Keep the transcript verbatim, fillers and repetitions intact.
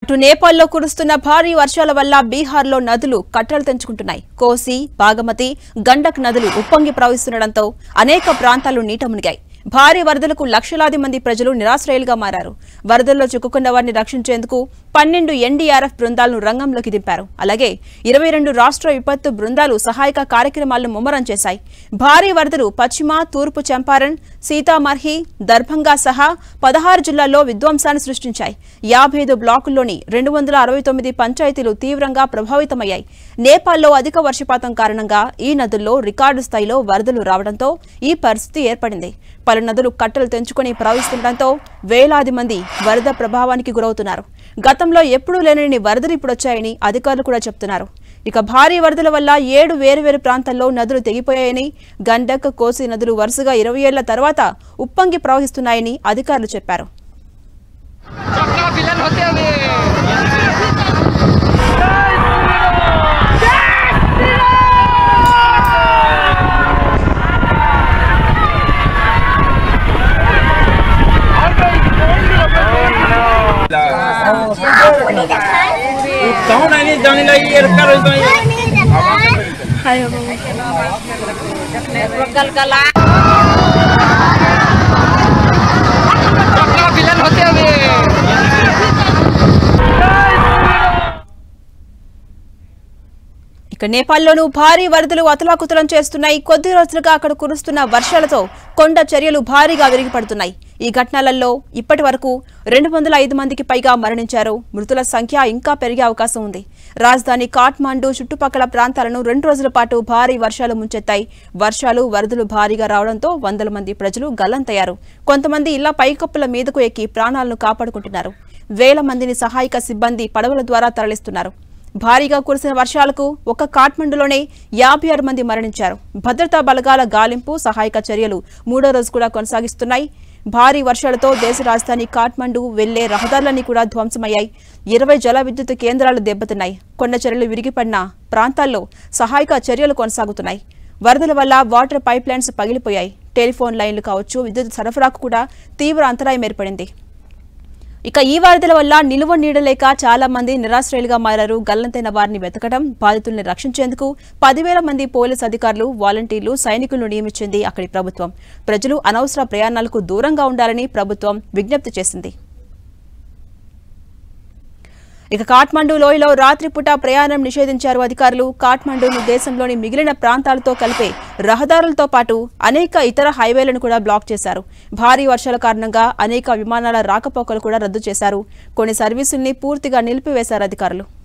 అటు నేపాల్లో కురుస్తున్న భారీ వర్షాల వల్ల బీహార్లో నదులు కట్టలు తెంచుకుంటున్నాయి. కోసి, బాగమతి, గండక్ నదులు ఉప్పొంగి ప్రవహిస్తుండటంతో అనేక ప్రాంతాలు నీట మునిగాయి. భారీ వరదలకు లక్షలాది మంది ప్రజలు నిరాశ్రయులుగా మారారు. వరదల్లో చిక్కుకున్న వారిని రక్షించేందుకు పన్నెండు ఎన్డీఆర్ఎఫ్ బృందాలను రంగంలోకి దింపారు. అలాగే ఇరవై రెండు రాష్ట్ర విపత్తు బృందాలు సహాయక కార్యక్రమాలను ముమ్మరం చేశాయి. భారీ వరదలు పశ్చిమ, తూర్పు చంపారణ్, సీతామర్హి, దర్భంగా సహా పదహారు జిల్లాల్లో విధ్వంసాన్ని సృష్టించాయి. యాభై ఐదు బ్లాకుల్లోని రెండు వందల అరవై తొమ్మిది పంచాయతీలు తీవ్రంగా ప్రభావితమయ్యాయి. నేపాల్లో అధిక వర్షపాతం కారణంగా ఈ నదుల్లో రికార్డు స్థాయిలో వరదలు రావడంతో ఈ పరిస్థితి ఏర్పడింది. పలు నదులు కట్టలు తెంచుకుని ప్రవహిస్తుండటంతో వేలాది మంది వరద ప్రభావానికి గురవుతున్నారు. గతంలో ఎప్పుడూ లేని వరదలు ఇప్పుడొచ్చాయని అధికారులు కూడా చెప్తున్నారు. ఇక భారీ వరదల వల్ల ఏడు వేరువేరు ప్రాంతాల్లో నదులు తెగిపోయాయని, గండక్, కోసి నదులు వరుసగా ఇరవై ఏళ్ల తర్వాత ఉప్పొంగి ప్రవహిస్తున్నాయని అధికారులు చెప్పారు. जाने लगी ये कर दो ये हाय कल कल चक्का विलन होते हुए ఇక నేపాల్లోనూ భారీ వరదలు అతలాకుతలం చేస్తున్నాయి. కొద్ది రోజులుగా అక్కడ కురుస్తున్న వర్షాలతో కొండ చర్యలు భారీగా విరిగిపడుతున్నాయి. ఈ ఘటనలలో ఇప్పటి వరకు రెండు వందల ఐదు మందికి పైగా మరణించారు. మృతుల సంఖ్య ఇంకా పెరిగే అవకాశం ఉంది. రాజధాని కాఠ్మండు చుట్టుపక్కల ప్రాంతాలను రెండు రోజుల పాటు భారీ వర్షాలు ముంచెత్తాయి. వర్షాలు, వరదలు భారీగా రావడంతో వందల మంది ప్రజలు గల్లంతయ్యారు. కొంతమంది ఇళ్ల పైకప్పుల మీదకు ఎక్కి ప్రాణాలను కాపాడుకుంటున్నారు. వేల మందిని సహాయక సిబ్బంది పడవల ద్వారా తరలిస్తున్నారు. భారీగా కురిసిన వర్షాలకు ఒక్క కాఠ్మండులోనే యాభై ఆరు మంది మరణించారు. భద్రతా బలగాల గాలింపు, సహాయక చర్యలు మూడో రోజు కూడా కొనసాగిస్తున్నాయి. భారీ వర్షాలతో దేశ రాజధాని కాఠ్మండు వెళ్లే రహదారులన్నీ కూడా ధ్వంసమయ్యాయి. ఇరవై జల విద్యుత్ కేంద్రాలు దెబ్బతిన్నాయి. కొండ చర్యలు విరిగిపడిన ప్రాంతాల్లో సహాయక చర్యలు కొనసాగుతున్నాయి. వరదల వల్ల వాటర్ పైప్ లైన్స్ పగిలిపోయాయి. టెలిఫోన్ లైన్లు కావచ్చు, విద్యుత్ సరఫరాకు కూడా తీవ్ర అంతరాయం ఏర్పడింది. ఇక ఈ వరదల వల్ల నిలువ నీడలేక చాలా మంది నిరాశ్రయులుగా మారారు. గల్లంతైన వారిని వెతకడం, బాధితుల్ని రక్షించేందుకు పదివేల మంది పోలీసు అధికారులు, వాలంటీర్లు, సైనికులను నియమించింది అక్కడి ప్రభుత్వం. ప్రజలు అనవసర ప్రయాణాలకు దూరంగా ఉండాలని ప్రభుత్వం విజ్ఞప్తి చేసింది. ఇక కాఠ్మండు లోయలో రాత్రిపూట ప్రయాణం నిషేధించారు అధికారులు. కాఠ్మండును దేశంలోని మిగిలిన ప్రాంతాలతో కలిపే రహదారులతో పాటు అనేక ఇతర హైవేలను కూడా బ్లాక్ చేశారు. భారీ వర్షాల కారణంగా అనేక విమానాల రాకపోకలు కూడా రద్దు చేశారు. కొన్ని సర్వీసుల్ని పూర్తిగా నిలిపివేశారు అధికారులు.